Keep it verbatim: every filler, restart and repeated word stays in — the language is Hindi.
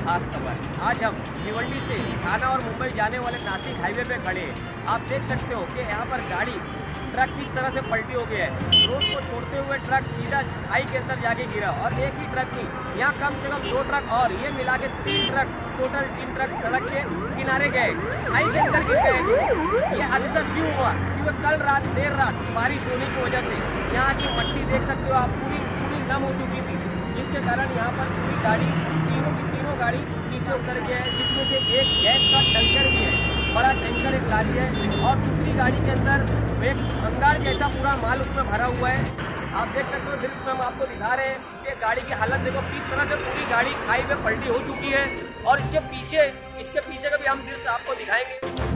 खास खबर। आज हम भिवंडी से ठाणा और मुंबई जाने वाले नासिक हाईवे पे खड़े हैं। आप देख सकते हो कि यहाँ पर गाड़ी ट्रक किस तरह से पलटी हो गया है। रोड को छोड़ते हुए ट्रक सीधा खाई के अंदर जाके गिरा और एक ही ट्रक नहीं, यहाँ कम से कम दो ट्रक और ये मिला के तीन ट्रक, टोटल तीन ट्रक सड़क के किनारे गए, खाई के अंदर गिर गए। ये हादसा क्यों हुआ? क्योंकि कल रात देर रात बारिश होने की वजह से यहाँ की मट्टी देख सकते हो आप, पूरी पूरी नम हो चुकी थी, जिसके कारण यहाँ पर पूरी गाड़ी, तीनों की तीनों गाड़ी नीचे उतर गया है, जिसमें से एक गैस का टैंकर भी है, बड़ा टैंकर एक गाड़ी है और दूसरी गाड़ी के अंदर एक भंगार जैसा पूरा माल उसमें भरा हुआ है। आप देख सकते हो दृश्य में हम आपको दिखा रहे हैं कि गाड़ी की हालत देखो किस तरह से पूरी गाड़ी खाई में पलटी हो चुकी है और इसके पीछे इसके पीछे का भी हम दृश्य आपको दिखाएंगे।